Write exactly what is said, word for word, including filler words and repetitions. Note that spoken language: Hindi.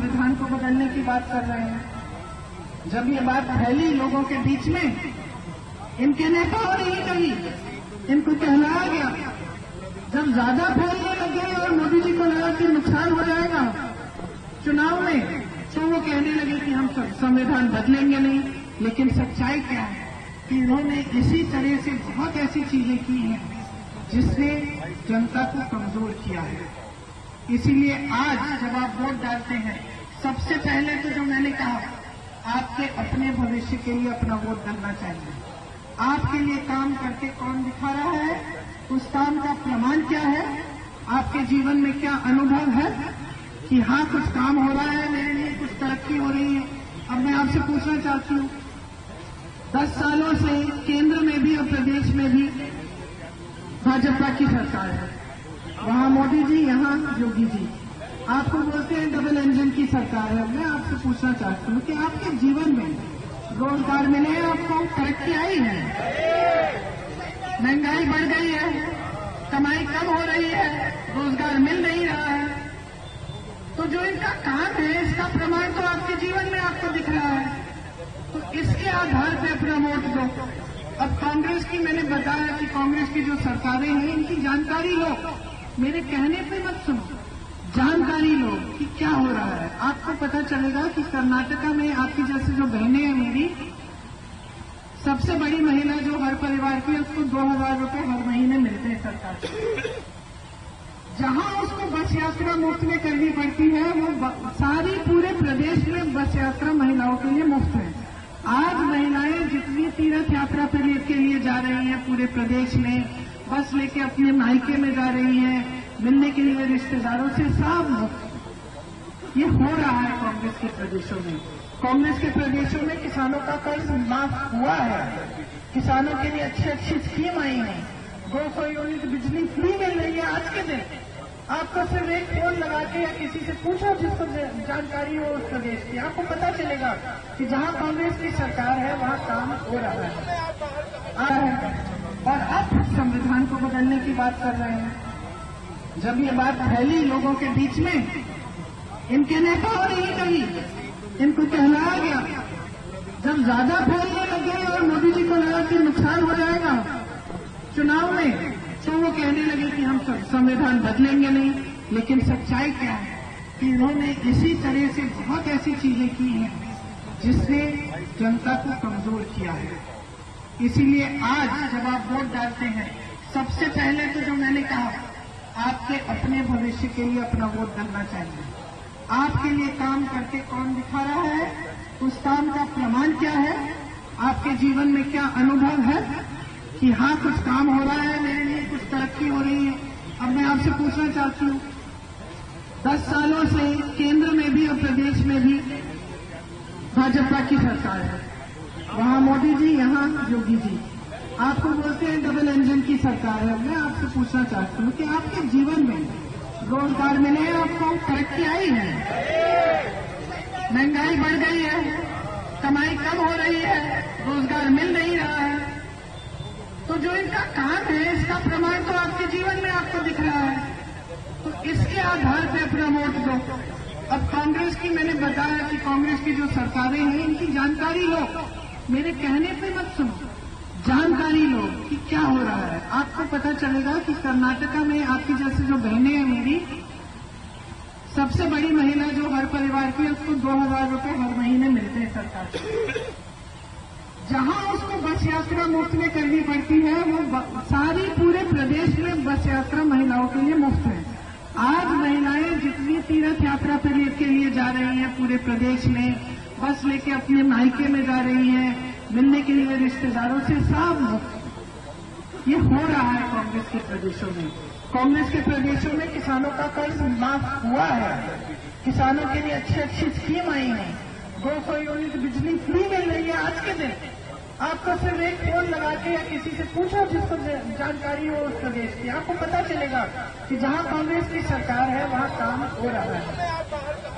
संविधान को बदलने की बात कर रहे हैं। जब ये बात फैली लोगों के बीच में, इनके नेताओं ने ही कही, इनको कहलाया गया। जब ज्यादा फैलने लगे और मोदी जी को लगा कि नुकसान हो जाएगा चुनाव में, तो वो कहने लगे कि हम संविधान बदलेंगे नहीं। लेकिन सच्चाई क्या है कि इन्होंने इसी तरह से बहुत ऐसी चीजें की हैं जिससे जनता को कमजोर किया है। इसीलिए आज जब आप वोट डालते हैं, सबसे पहले तो जो मैंने कहा, आपके अपने भविष्य के लिए अपना वोट डालना चाहिए। आपके लिए काम करके कौन दिखा रहा है, उस काम का प्रमाण क्या है, आपके जीवन में क्या अनुभव है कि हाँ कुछ काम हो रहा है, मेरे लिए कुछ तरक्की हो रही है। अब मैं आपसे पूछना चाहती हूँ, दस सालों से केंद्र में भी और प्रदेश में भी भाजपा की सरकार है। वहाँ मोदी जी, यहाँ योगी जी। आपको बोलते हैं डबल इंजन की सरकार है। मैं आपसे पूछना चाहती हूँ कि आपके जीवन में रोजगार मिले, आपको तरक्की आई है, महंगाई बढ़ गई है, कमाई कम हो रही है, रोजगार मिल नहीं रहा है, तो जो इनका काम है इसका प्रमाण तो आपके जीवन में आपको दिख रहा है। तो इसके आधार पर अपना वोट दो। अब कांग्रेस की मैंने बताया कि कांग्रेस की जो सरकारें हैं इनकी जानकारी लो, मेरे कहने पे मत सुनो, जानकारी लो कि क्या हो रहा है। आपको पता चलेगा कि कर्नाटका में आपकी जैसे जो बहनें हैं, मेरी सबसे बड़ी महिला जो हर परिवार की है, उसको दो हजार रुपये हर महीने मिलते हैं सरकार से। जहां उसको बस यात्रा मुफ्त में करनी पड़ती है, वो सारी पूरे प्रदेश में बस यात्रा महिलाओं के लिए मुफ्त है। आज महिलाएं जितनी तीर्थ यात्रा के लिए जा रही हैं पूरे प्रदेश में, बस लेके अपने मायके में जा रही हैं, मिलने के लिए रिश्तेदारों से, सब ये हो रहा है कांग्रेस के प्रदेशों में। कांग्रेस के प्रदेशों में किसानों का कर्ज माफ हुआ है, किसानों के लिए अच्छी अच्छी स्कीम आई है, दो सौ यूनिट बिजली फ्री मिल रही है आज के दिन। आपको सिर्फ एक फोन लगा के या किसी से पूछो जिसको जानकारी हो उस प्रदेश की, आपको पता चलेगा कि जहां कांग्रेस की सरकार है वहां काम हो रहा है। और अब संविधान को बदलने की बात कर रहे हैं। जब ये बात फैली लोगों के बीच में, इनके नेताओं ने ही कही, इनको कहलाया गया। जब ज्यादा फैलने लगे और मोदी जी को लगा कि नुकसान हो जाएगा चुनाव में, तो वो कहने लगे कि हम संविधान बदलेंगे नहीं। लेकिन सच्चाई क्या है कि इन्होंने इसी तरह से बहुत ऐसी चीजें की हैं जिससे जनता को कमजोर किया है। इसीलिए आज जब आप वोट डालते हैं, सबसे पहले तो जो मैंने कहा, आपके अपने भविष्य के लिए अपना वोट डालना चाहिए। आपके लिए काम करके कौन दिखा रहा है, उस काम का प्रमाण क्या है, आपके जीवन में क्या अनुभव है कि हाँ कुछ काम हो रहा है, मेरे लिए कुछ तरक्की हो रही है। अब मैं आपसे पूछना चाहती हूँ, दस सालों से केंद्र में भी और प्रदेश में भी भाजपा की सरकार है। वहाँ मोदी जी, यहाँ योगी जी। आपको बोलते हैं डबल इंजन की सरकार है। मैं आपसे पूछना चाहती हूँ कि आपके जीवन में रोजगार मिले, आपको तरक्की आई है, महंगाई बढ़ गई है, कमाई कम हो रही है, रोजगार मिल नहीं रहा है, तो जो इनका काम है इसका प्रमाण तो आपके जीवन में आपको दिख रहा है। तो इसके आधार पर अपना वोट दो। अब कांग्रेस की मैंने बताया कि कांग्रेस की जो सरकारें हैं इनकी जानकारी लो, मेरे कहने पे मत सुनो, जानकारी लो कि क्या हो रहा है। आपको पता चलेगा कि कर्नाटका में आपकी जैसे जो बहनें हैं, मेरी सबसे बड़ी महिला जो हर परिवार की है, उसको दो हजार रुपये हर महीने मिलते हैं सरकार से। जहां उसको बस यात्रा मुफ्त में करनी पड़ती है, वो सारी पूरे प्रदेश में बस यात्रा महिलाओं के लिए मुफ्त है। आज महिलाएं जितनी तीर्थ यात्रा के लिए जा रही हैं पूरे प्रदेश में, बस लेके अपने मायके में जा रही हैं, मिलने के लिए रिश्तेदारों से, सब ये हो रहा है कांग्रेस के प्रदेशों में। कांग्रेस के प्रदेशों में किसानों का कर्ज माफ हुआ है, किसानों के लिए अच्छी अच्छी स्कीम आई है, दो सौ यूनिट बिजली फ्री मिल रही है आज के दिन। आपको सिर्फ एक फोन लगा के या किसी से पूछो जिसको जानकारी हो उस प्रदेश की, आपको पता चलेगा कि जहां कांग्रेस की सरकार है वहां काम हो रहा है।